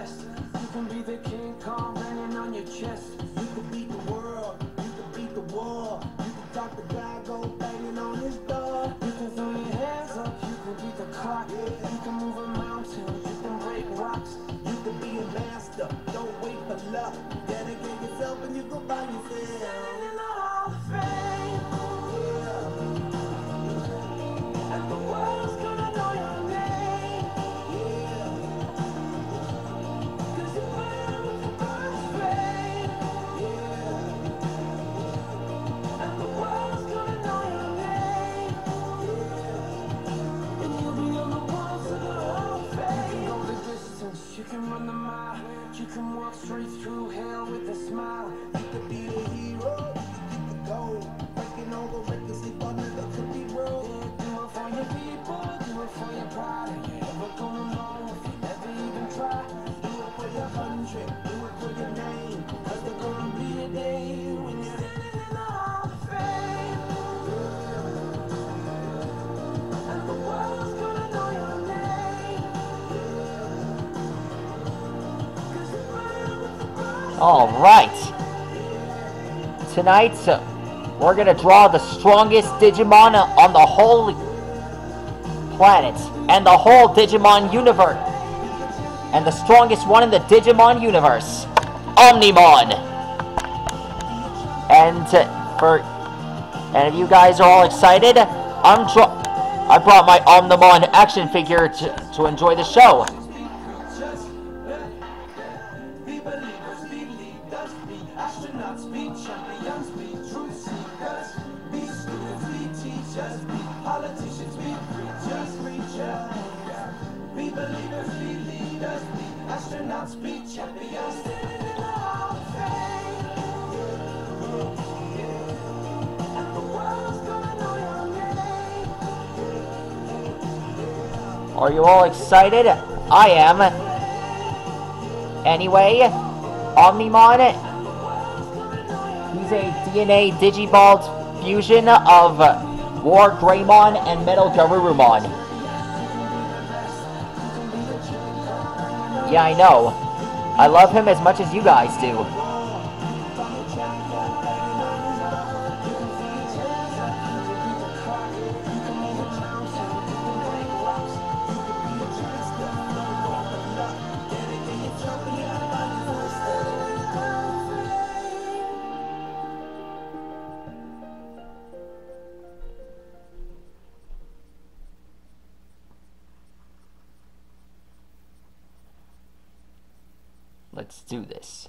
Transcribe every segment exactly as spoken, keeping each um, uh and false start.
best. You can be the King Kong banging on your chest. You can beat the world, you can beat the war. You can talk the guy, go banging on his door. You can throw your hands up, you can beat the clock. You can move a mountain, you can break rocks. You can be a master, don't wait for luck. Dedicate yourself and you go by yourself. Standing in the Hall of Fame. Yeah. And the world's gonna know your name. Yeah. Cause you burn with the first flame. Yeah. And the world's gonna know your name. Yeah. And you'll be on the walls of the Hall of Fame. You can go the distance, you can run the mile. You can walk straight through hell with a smile. You could be a hero, you could go. Breaking all the records they thought never could be broke. Yeah, do it for your people, do it for your pride. And you're never gonna know if you never even try. Do it for your country, do it for your name. Cause there's gonna be a day when you're standing in the Hall of Fame. And the world's gonna know your name. All right. Tonight, uh, we're going to draw the strongest Digimon on the whole planet and the whole Digimon universe. And the strongest one in the Digimon universe, Omnimon. And uh, for and if you guys are all excited, I'm draw I brought my Omnimon action figure to, to enjoy the show. Are you all excited? I am. Anyway, Omnimon, he's a D N A Digibald fusion of War Greymon and Metal Garurumon. Yeah, I know. I love him as much as you guys do. Let's do this.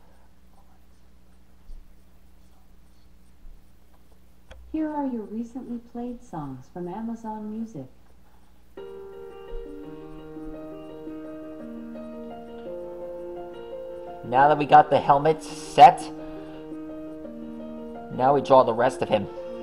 Here are your recently played songs from Amazon Music. Now that we got the helmet set, now we draw the rest of him.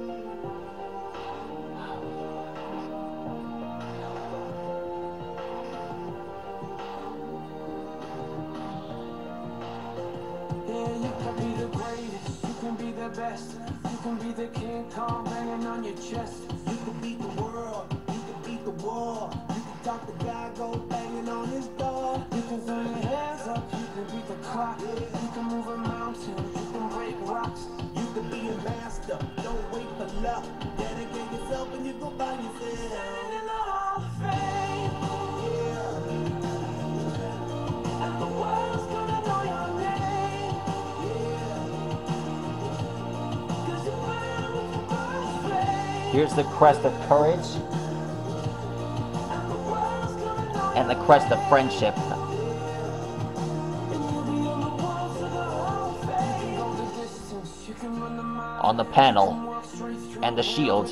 You can be the King Kong banging on your chest. You can beat the world, you can beat the war. You can talk the guy, go banging on his door. You can throw your hands up, you can beat the clock. You can move a mountain, you can break rocks. You can be a master, don't wait for luck. Dedicate yourself and you go by yourself. Standing in the Hall of Fame. Yeah. And the world's gonna know your name. Here's the crest of courage and the crest of friendship. On the panel and the shield.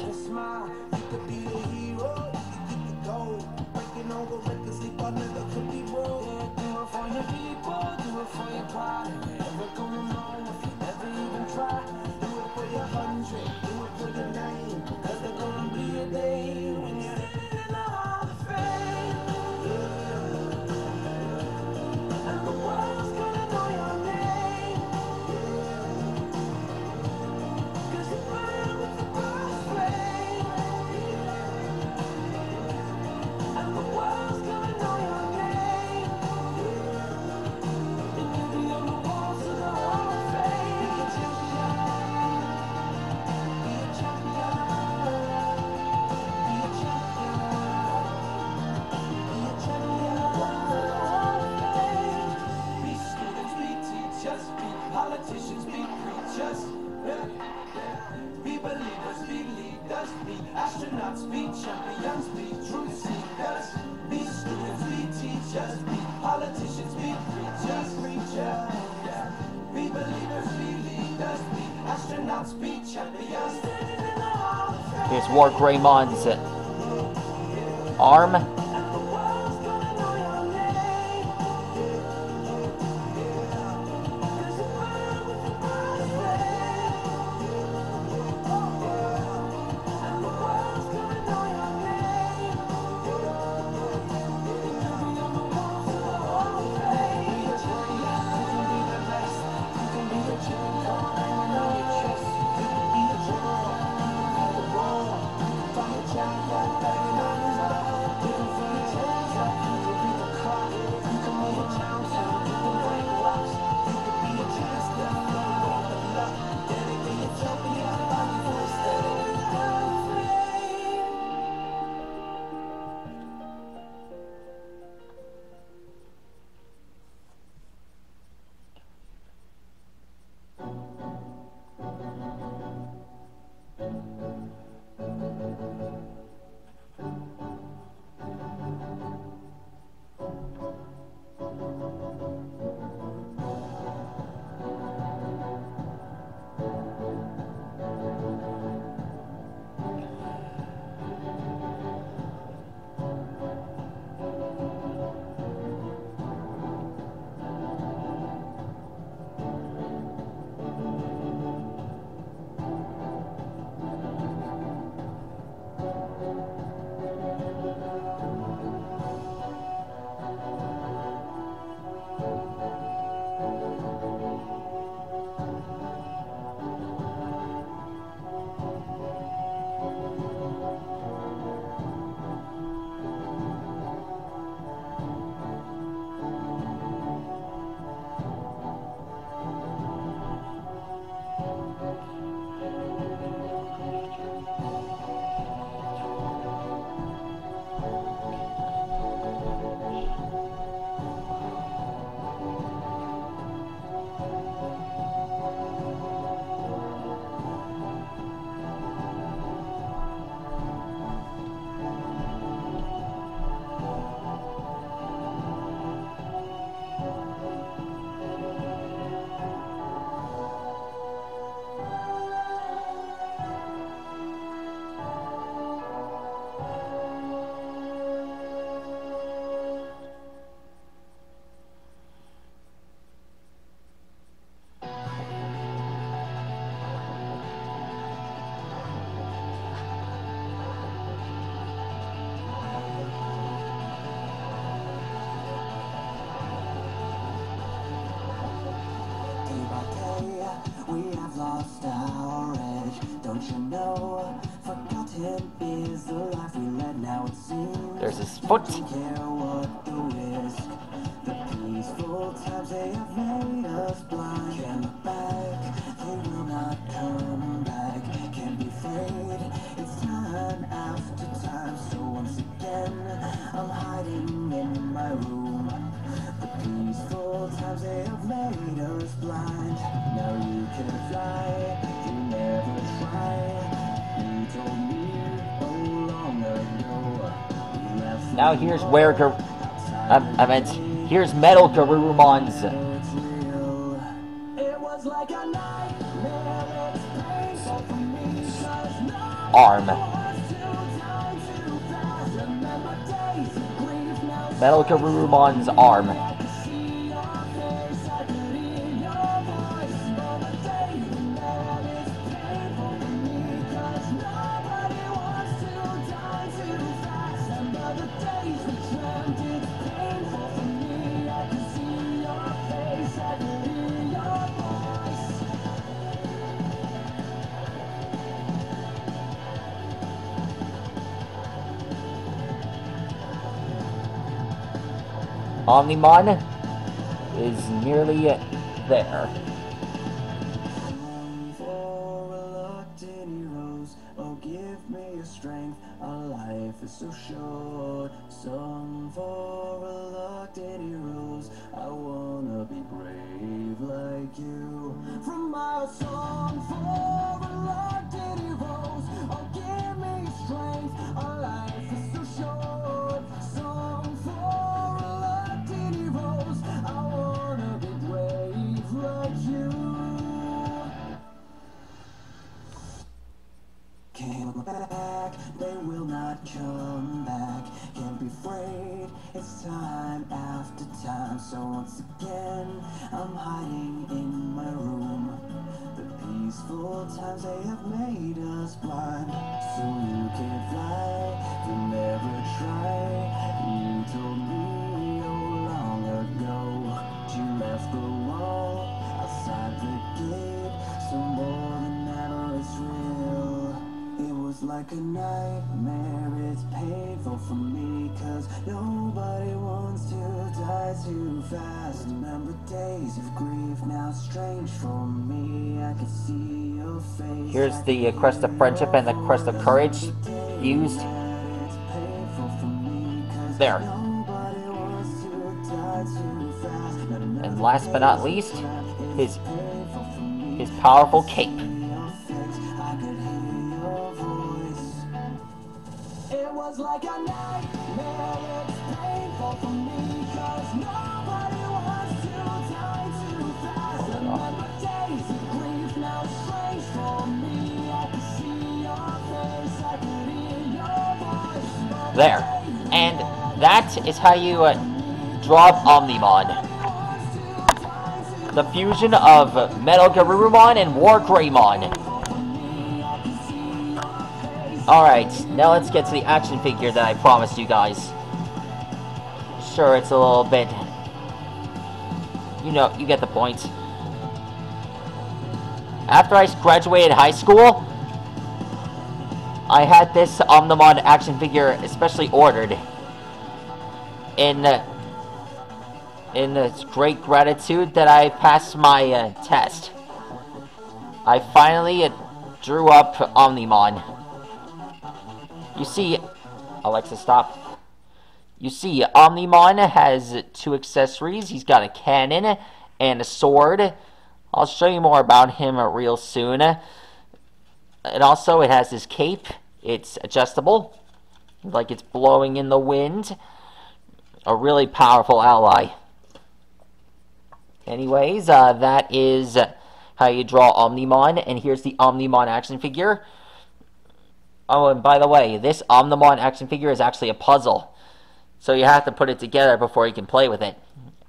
Astronauts be champions, be truth seekers, be students, be teachers, be politicians, be preachers, preachers. Be believers, be leaders, be astronauts, be champions. Here's War Greymon's arm. We have lost our edge, don't you know? Forgotten is the life we led, now it seems. There's his foot. Don't care what the risk. The peaceful times they have made us blind. Can't look back, they will not come back. Can't be afraid, it's time after time. So once again, I'm hiding in my room. The peaceful times they have made us blind. Now you can fly, you never try. You told me oh long ago. You left Now here's where Gar I, I meant here's Metal Garurumon's it was like a nightmare, it's painful for me, 'cause no arm. Metal Metal Garurumon's arm. Omnimon is nearly there. For reluctant heroes, oh give me your strength. Our life is so short. Song for reluctant heroes. I wanna be brave like you. From my song for reluctant heroes, oh give me your strength. So once again, I'm hiding in my room. The peaceful times they have made us blind. So you can't fly, you never try. You told me oh long ago. You left the wall outside the gate. So more than ever it's real. It was like a nightmare, it's painful for me, cause nobody wants to die too fast. Remember days of grief, now strange for me. I can see your face. Here's the uh, crest of friendship and the crest of courage used. There. And last but not least, his his powerful cape. It was like a nightmare, it's painful for me, cause nobody wants to die too fast. Remember days of grief, now strange for me. I can see your face, I can hear your voice. There. And that is how you uh, draw up Omnimon. The fusion of Metal Garurumon and War Greymon. Alright, now let's get to the action figure that I promised you guys. Sure, it's a little bit... You know, you get the point. After I graduated high school, I had this Omnimon action figure especially ordered. In, uh, in uh, great gratitude that I passed my uh, test. I finally uh, drew up Omnimon. You see, Alexa, stop. You see, Omnimon has two accessories. He's got a cannon and a sword. I'll show you more about him real soon. And also, it has his cape. It's adjustable, like it's blowing in the wind. A really powerful ally. Anyways, uh, that is how you draw Omnimon. And here's the Omnimon action figure. Oh, and by the way, this Omnimon action figure is actually a puzzle. So you have to put it together before you can play with it.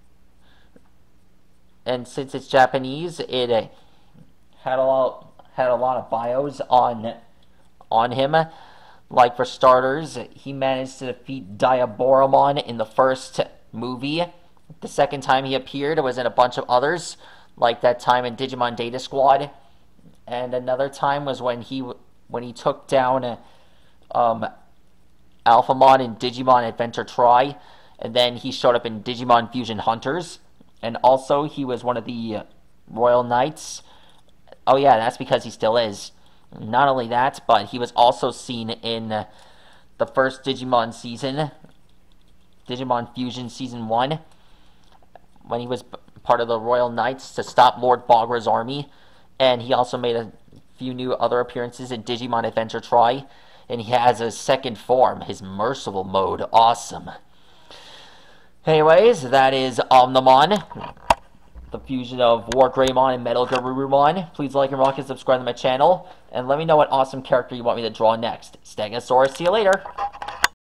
And since it's Japanese, it uh, had a lot had a lot of bios on on him. Like for starters, he managed to defeat Diaboromon in the first movie. The second time he appeared was in a bunch of others, like that time in Digimon Data Squad. And another time was when he when he took down uh, um, Alphamon in Digimon Adventure Tri, and then he showed up in Digimon Fusion Hunters, and also he was one of the uh, Royal Knights. Oh yeah, that's because he still is. Not only that, but he was also seen in uh, the first Digimon season, Digimon Fusion Season one, when he was part of the Royal Knights to stop Lord Bagra's army, and he also made a few new other appearances in Digimon Adventure Tri, and he has a second form, his Merciful mode. Awesome. Anyways, that is Omnimon, the fusion of War Greymon and Metal Garurumon. Please like and rock and subscribe to my channel, and let me know what awesome character you want me to draw next. Stegosaurus, see you later.